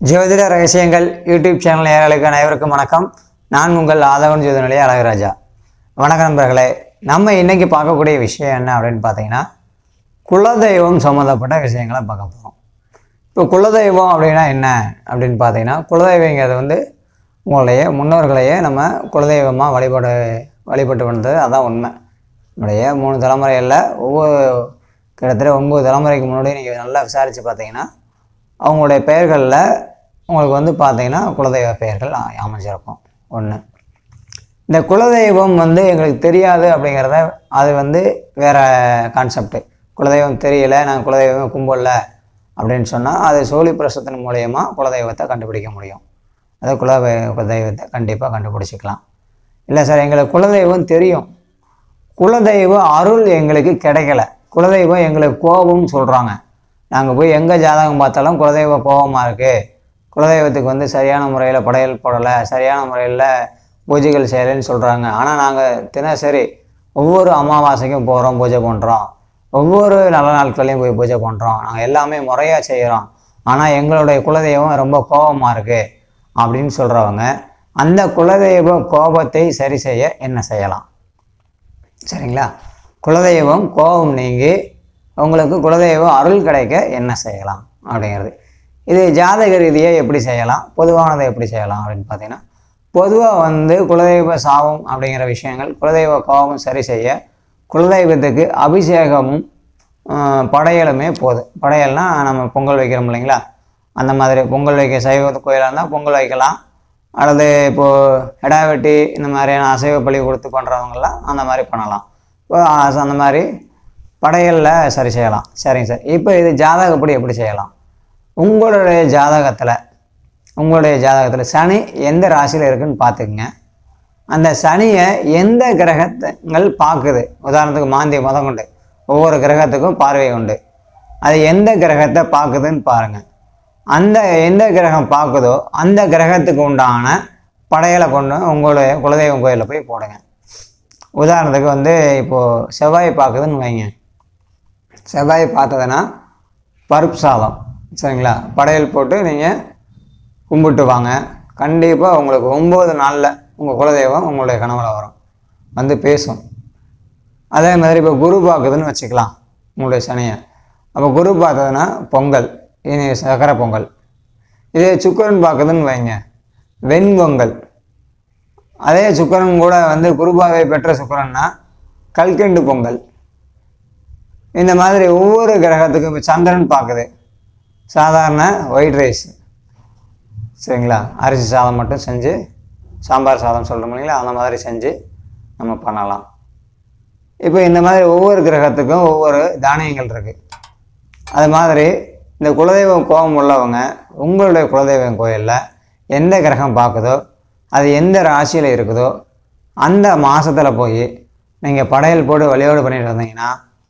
ஜோதிட ரகசியங்கள் YouTube channel நேயர்களுக்கு அனைவருக்கும் வணக்கம். நான் உங்கள் ஆதவன் ஜோதிநிலைய அழகுராஜா. வணக்கம் நண்பர்களே. நம்ம இன்னைக்கு பார்க்கக்கூடிய விஷயம் என்ன அப்படின்னு பார்த்தீங்கன்னா, குலதெய்வம் சம்மந்தப்பட்ட விஷயங்களை பார்க்க போகிறோம். இப்போ குலதெய்வம் அப்படின்னா என்ன அப்படின்னு பார்த்தீங்கன்னா, குலதெய்வங்கிறது உங்களுடைய முன்னோர்களையே நம்ம குலதெய்வமாக வழிபட்டு வந்தது. அதான் உண்மை. நம்முடைய 3 தலைமுறைகளில் கிட்டத்தட்ட 9 தலைமுறைக்கு முன்னாடி நீங்கள் நல்லா விசாரித்து பார்த்தீங்கன்னா, அவங்களுடைய பெயர்களில் உங்களுக்கு பார்த்தீங்கன்னா குலதெய்வ பெயர்கள் அமைஞ்சிருக்கும். ஒன்று, இந்த குலதெய்வம் எங்களுக்கு தெரியாது அப்படிங்கிறத அது வேறு கான்செப்டு. குலதெய்வம் தெரியல, நாங்கள் குலதெய்வம் கும்பல அப்படின்னு சொன்னால் அது சோழி பிரசத்தின் மூலயமா குலதெய்வத்தை கண்டுபிடிக்க முடியும். அதை குலதெய்வத்தை கண்டிப்பாக கண்டுபிடிச்சிக்கலாம். இல்லை சார், எங்களுக்கு குலதெய்வம் தெரியும், குலதெய்வ அருள் எங்களுக்கு கிடைக்கல, குலதெய்வம் எங்களுக்கு கோபம்னு சொல்கிறாங்க, நாங்கள் போய் எங்கே ஜாதகம் பார்த்தாலும் குலதெய்வ கோபமாக இருக்குது, குலதெய்வத்துக்கு சரியான முறையில் படையல் போடலை, சரியான முறையில் பூஜைகள் செய்யலைன்னு சொல்கிறாங்க. ஆனால் நாங்கள் தினசரி ஒவ்வொரு அமாவாசைக்கும் போகிறோம், பூஜை பண்ணுறோம், ஒவ்வொரு நல்ல நாட்களையும் போய் பூஜை பண்ணுறோம், நாங்கள் எல்லாமே முறையாக செய்கிறோம், ஆனால் எங்களுடைய குலதெய்வம் ரொம்ப கோபமாக இருக்குது அப்படின்னு சொல்கிறவங்க, அந்த குலதெய்வ கோபத்தை சரி செய்ய என்ன செய்யலாம்? சரிங்களா? குலதெய்வம் கோபம் நீங்கி உங்களுக்கு குலதெய்வம் அருள் கிடைக்க என்ன செய்யலாம் அப்படிங்கிறது. இது ஜாதக ரீதியாக எப்படி செய்யலாம், பொதுவானதை எப்படி செய்யலாம் அப்படின்னு பார்த்தீங்கன்னா, பொதுவாக குலதெய்வ சாபம் அப்படிங்கிற விஷயங்கள், குலதெய்வ கோபம் சரி செய்ய குலதெய்வத்துக்கு அபிஷேகமும் படையலுமே போதும். படையல்னால் நம்ம பொங்கல் வைக்கிறோம் இல்லைங்களா, அந்த மாதிரி பொங்கல் வைக்க சைவ கோயிலாக இருந்தால் பொங்கல் வைக்கலாம், அல்லது இப்போது எடா வெட்டி இந்த மாதிரியான அசைவ பலி கொடுத்து பண்ணுறவங்களாம் அந்த மாதிரி பண்ணலாம். இப்போ அந்த மாதிரி படையலில் சரி செய்யலாம். சரிங்க சார், இப்போ இது ஜாதகப்படி எப்படி செய்யலாம்? உங்களுடைய ஜாதகத்தில் சனி எந்த ராசியில் இருக்குதுன்னு பார்த்துக்குங்க. அந்த சனியை எந்த கிரகங்கள் பார்க்குது, உதாரணத்துக்கு மாந்திய மதம் கொண்டு ஒவ்வொரு கிரகத்துக்கும் பார்வை உண்டு, அது எந்த கிரகத்தை பார்க்குதுன்னு பாருங்கள். அந்த எந்த கிரகம் பார்க்குதோ அந்த கிரகத்துக்கு உண்டான படையலை கொண்டு உங்களுடைய குலதெய்வம் கோயிலில் போய் போடுங்க. உதாரணத்துக்கு இப்போது செவ்வாய் பார்க்குதுன்னு வைங்க. செவ்வாய் பார்த்ததுன்னா பருப்பு சாதம், சரிங்களா, படையல் போட்டு நீங்கள் கும்பிட்டு வாங்க. கண்டிப்பாக உங்களுக்கு 9 நாளில் உங்கள் குலதெய்வம் உங்களுடைய கனவுல வரும், பேசும். அதே மாதிரி இப்போ குரு பார்க்குதுன்னு வச்சுக்கலாம் உங்களுடைய சனியை. அப்போ குரு பார்த்ததுன்னா பொங்கல், இனி சக்கரை பொங்கல். இதே சுக்கரன் பார்க்குதுன்னு வைங்க, வெண்பொங்கல். அதே சுக்கரன் கூட குருபாவை பெற்ற சுக்கரன்னா கல்கண்டு பொங்கல். இந்த மாதிரி ஒவ்வொரு கிரகத்துக்கும் இப்போ சந்திரன் பார்க்குது, சாதாரண ஒயிட் ரைஸ், சரிங்களா, அரிசி சாதம் மட்டும் செஞ்சு சாம்பார் சாதம் சொல்கிறோம் இல்லைங்களா, அந்த மாதிரி செஞ்சு நம்ம பண்ணலாம். இப்போ இந்த மாதிரி ஒவ்வொரு கிரகத்துக்கும் ஒவ்வொரு தானியங்கள் இருக்குது. அது மாதிரி இந்த குலதெய்வம் கோபம் உள்ளவங்க உங்களுடைய குலதெய்வம் கோயிலில் எந்த கிரகம் பார்க்குதோ அது எந்த ராசியில் இருக்குதோ அந்த மாதத்தில் போய் நீங்கள் படையல் போட்டு வழிபாடு பண்ணிட்டு வந்தீங்கன்னா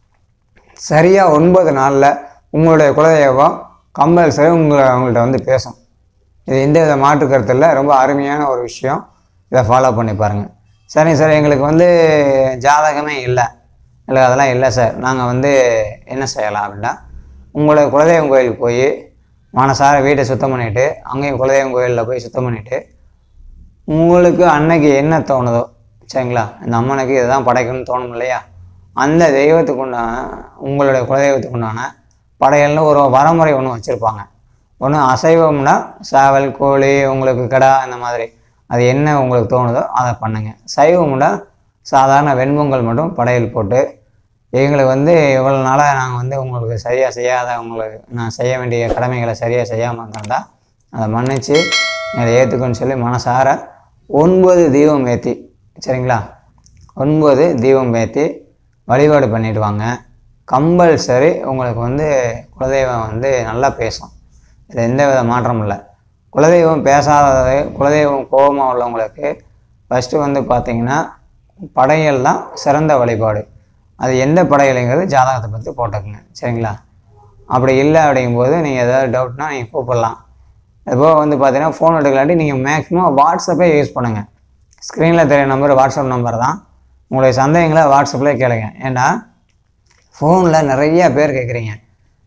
சரியாக 9 நாளில் உங்களுடைய குலதெய்வம் கம்பல்சரி உங்கள்கிட்ட பேசும். இது எந்த வித மாற்று கருத்து இல்லை, ரொம்ப அருமையான ஒரு விஷயம். இதை ஃபாலோ பண்ணி பாருங்கள். சரிங்க சார், எங்களுக்கு ஜாதகமே இல்லை, அதெல்லாம் இல்லை சார், நாங்கள் என்ன செய்யலாம் அப்படின்னா, உங்களுடைய குலதெய்வம் கோயிலுக்கு போய் மனசார வீட்டை சுத்தம் பண்ணிவிட்டு, அங்கேயும் குலதெய்வம் கோயிலில் போய் சுத்தம் பண்ணிவிட்டு, உங்களுக்கு அன்னைக்கு என்ன தோணுதோ, சரிங்களா, இந்த அம்மனுக்கு இதுதான் படைக்கணும்னு தோணும் இல்லையா, அந்த தெய்வத்துக்கு உண்டான உங்களுடைய குலதெய்வத்துக்கு உண்டான படையல்னு ஒரு வரமுறை ஒன்று வச்சுருப்பாங்க. ஒன்று அசைவம்னா சேவல், கோழி, உங்களுக்கு கடா, இந்த மாதிரி அது என்ன உங்களுக்கு தோணுதோ அதை பண்ணுங்கள். சைவம்னா சாதாரண வெண்பொங்கல் மட்டும் படையல் போட்டு, எங்களுக்கு இவ்வளோ நாளாக நாங்கள் உங்களுக்கு சரியாக செய்யாத, உங்களுக்கு நான் செய்ய வேண்டிய கடமைகளை சரியாக செய்யாமல் இருந்தால் அதை மன்னித்து அதை ஏற்றுக்கணும்னு சொல்லி மனசார 9 தீபம் ஏற்றி, சரிங்களா, 9 தீபம் ஏற்றி வழிபாடு பண்ணிட்டு வாங்க. கம்பல்சரி உங்களுக்கு குலதெய்வம் நல்லா பேசும். இதில் எந்த வித மாற்றம் இல்லை. குலதெய்வம் பேசாதது, குலதெய்வம் கோபமாக உள்ளவங்களுக்கு ஃபஸ்ட்டு பார்த்தீங்கன்னா படையல் தான் சிறந்த வழிபாடு. அது எந்த படையலுங்கிறது ஜாதகத்தை பற்றி போட்டுக்குங்க, சரிங்களா. அப்படி இல்லை அப்படிங்கும்போது நீங்கள் ஏதாவது டவுட்னா நீங்கள் கூப்பிடலாம். அதுபோக பார்த்தீங்கன்னா ஃபோன் எடுக்கலாட்டி நீங்கள் மேக்ஸிமம் வாட்ஸ்அப்பே யூஸ் பண்ணுங்கள். ஸ்க்ரீனில் தெரிய நம்பர் வாட்ஸ்அப் நம்பர் தான். உங்களுடைய சந்தேகங்களை வாட்ஸ்அப்பில் கேளுங்க. ஏன்னா ஃபோனில் நிறையா பேர் கேட்குறீங்க,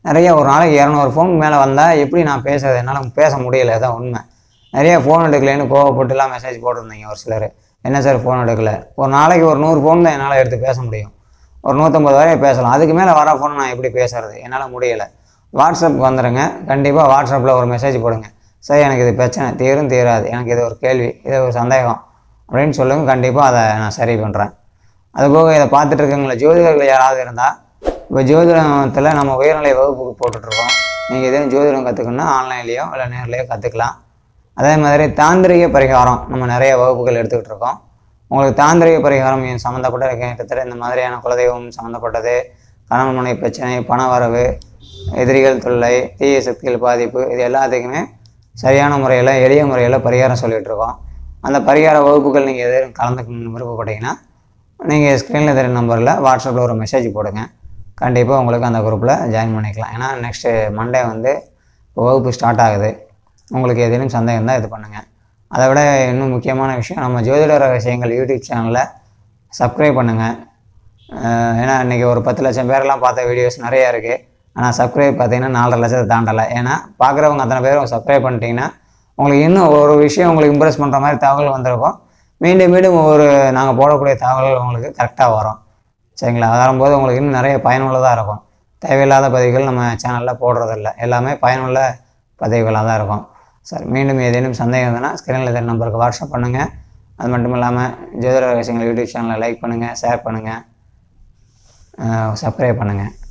நிறைய ஒரு நாளைக்கு 200 ஃபோன் மேலே வந்தால் எப்படி நான் பேசுறது, என்னால் பேச முடியலை, அதான் உண்மை. நிறைய ஃபோன் எடுக்கலைன்னு கோவப்பட்டுலாம் மெசேஜ் போட்டிருந்தீங்க ஒரு சிலர். என்ன சார் ஃபோன் எடுக்கலை? ஒரு நாளைக்கு ஒரு 100 ஃபோன் தான் என்னால் எடுத்து பேச முடியும். ஒரு 150 வரை பேசலாம். அதுக்கு மேலே வர ஃபோன் நான் எப்படி பேசுறது, என்னால் முடியலை. வாட்ஸ்அப்புக்கு வந்துடுங்க. கண்டிப்பாக வாட்ஸ்அப்பில் ஒரு மெசேஜ் போடுங்க. சார் எனக்கு இது பிரச்சனை தீராது, எனக்கு இது ஒரு கேள்வி, இது ஒரு சந்தேகம் அப்படின்னு சொல்லுங்கள். கண்டிப்பாக அதை நான் சரி பண்ணுறேன். அதுபோக இதை பார்த்துட்டு இருக்கவங்கள ஜோதிடர்கள் யாராவது இருந்தால், இப்போ ஜோதிடத்தில் நம்ம உயர்நிலை வகுப்புக்கு போட்டுட்ருக்கோம். நீங்கள் எதுவும் ஜோதிடம் கற்றுக்கணுன்னா ஆன்லைன்லேயோ இல்லை நேர்லேயோ கற்றுக்கலாம். அதே மாதிரி தாந்திரிக பரிகாரம் நம்ம நிறைய வகுப்புகள் எடுத்துக்கிட்டு இருக்கோம். உங்களுக்கு தாந்திரிக பரிகாரம் சம்மந்தப்பட்ட கிட்டத்தட்ட இந்த மாதிரியான குலதெய்வம் சம்மந்தப்பட்டது, கணவன் மனைவி பிரச்சனை, பண வரவு, எதிரிகள் தொல்லை, தீய சக்திகள் பாதிப்பு, இது எல்லாத்துக்குமே சரியான முறையில் எளிய முறையில் பரிகாரம் சொல்லிகிட்ருக்கோம். அந்த பரிகார வகுப்புகள் நீங்கள் எதுவும் கலந்துக்கணும்னு விருப்பப்பட்டீங்கன்னா நீங்கள் ஸ்க்ரீனில் தெரிய நம்பரில் வாட்ஸ்அப்பில் ஒரு மெசேஜ் போடுங்க. கண்டிப்பாக உங்களுக்கு அந்த குரூப்பில் ஜாயின் பண்ணிக்கலாம். ஏன்னா நெக்ஸ்ட்டு மண்டே வந்து வகுப்பு ஸ்டார்ட் ஆகுது. உங்களுக்கு ஏதேனும் சந்தேகம் தான் இது பண்ணுங்கள். அதை விட இன்னும் முக்கியமான விஷயம், நம்ம ஜோதிட ரகசியங்கள் யூடியூப் சேனலில் சப்ஸ்கிரைப் பண்ணுங்கள். ஏன்னா இன்றைக்கி ஒரு 10 லட்சம் பேரெல்லாம் பார்த்த வீடியோஸ் நிறையா இருக்குது. ஆனால் சப்ஸ்கிரைப் பார்த்தீங்கன்னா 4.5 லட்சத்தை தாண்டலை. ஏன்னா பார்க்குறவங்க அத்தனை பேரும் சப்ஸ்கிரைப் பண்ணிட்டீங்கன்னா உங்களுக்கு இன்னும் ஒரு விஷயம் உங்களுக்கு இம்ப்ரெஸ் பண்ணுற மாதிரி தகவல் வந்திருக்கும். மீண்டும் மீண்டும் நாங்கள் போடக்கூடிய தகவல்கள் உங்களுக்கு கரெக்டாக வரும். சரிங்களா? வரும்போது உங்களுக்கு இன்னும் நிறைய பயனுள்ளதாக இருக்கும். தேவையில்லாத பதிவுகள் நம்ம சேனலில் போடுறதில்ல, எல்லாமே பயனுள்ள பதிவுகளாக தான் இருக்கும். சார் மீண்டும் ஏதேனும் சந்தேகம் இருந்ததுன்னா ஸ்க்ரீனில் இருக்கிற நம்பருக்கு வாட்ஸ்அப் பண்ணுங்கள். அது மட்டும் இல்லாமல் ஜோதிட ரகசியங்கள் யூடியூப் சேனலை லைக் பண்ணுங்கள், ஷேர் பண்ணுங்கள், சப்ஸ்கிரைப் பண்ணுங்கள்.